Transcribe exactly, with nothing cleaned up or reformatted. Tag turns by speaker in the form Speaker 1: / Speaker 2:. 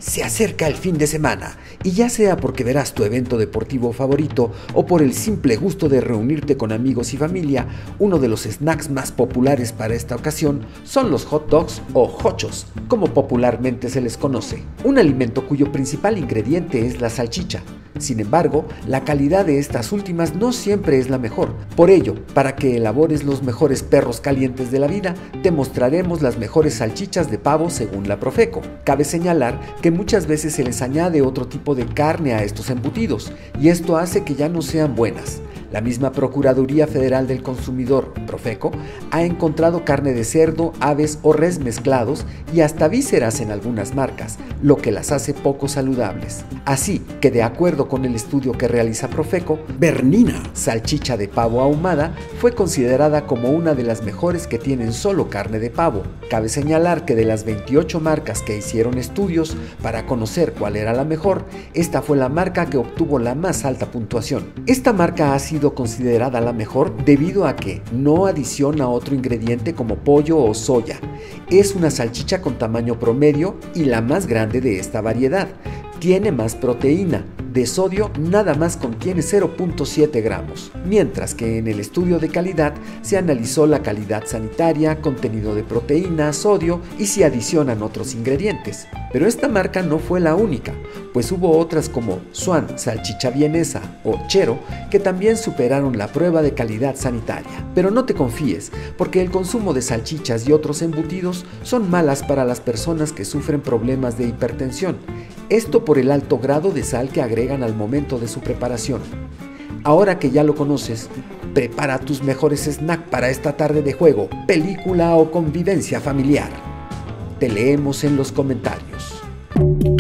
Speaker 1: Se acerca el fin de semana y ya sea porque verás tu evento deportivo favorito o por el simple gusto de reunirte con amigos y familia, uno de los snacks más populares para esta ocasión son los hot dogs o hochos, como popularmente se les conoce, un alimento cuyo principal ingrediente es la salchicha. Sin embargo, la calidad de estas últimas no siempre es la mejor. Por ello, para que elabores los mejores perros calientes de la vida, te mostraremos las mejores salchichas de pavo según la Profeco. Cabe señalar que muchas veces se les añade otro tipo de carne a estos embutidos, y esto hace que ya no sean buenas. La misma Procuraduría Federal del Consumidor, Profeco, ha encontrado carne de cerdo, aves o res mezclados y hasta vísceras en algunas marcas, lo que las hace poco saludables. Así que, de acuerdo con el estudio que realiza Profeco, Bernina, salchicha de pavo ahumada, fue considerada como una de las mejores que tienen solo carne de pavo. Cabe señalar que de las veintiocho marcas que hicieron estudios para conocer cuál era la mejor, esta fue la marca que obtuvo la más alta puntuación. Esta marca ha sido considerada la mejor debido a que no adiciona otro ingrediente como pollo o soya. Es una salchicha con tamaño promedio y la más grande de esta variedad. Tiene más proteína. De sodio nada más contiene cero punto siete gramos, mientras que en el estudio de calidad se analizó la calidad sanitaria, contenido de proteína, sodio y si adicionan otros ingredientes. Pero esta marca no fue la única, pues hubo otras como Swan, salchicha vienesa o Chero que también superaron la prueba de calidad sanitaria. Pero no te confíes, porque el consumo de salchichas y otros embutidos son malas para las personas que sufren problemas de hipertensión. Esto por el alto grado de sal que agregan al momento de su preparación. Ahora que ya lo conoces, prepara tus mejores snacks para esta tarde de juego, película o convivencia familiar. Te leemos en los comentarios.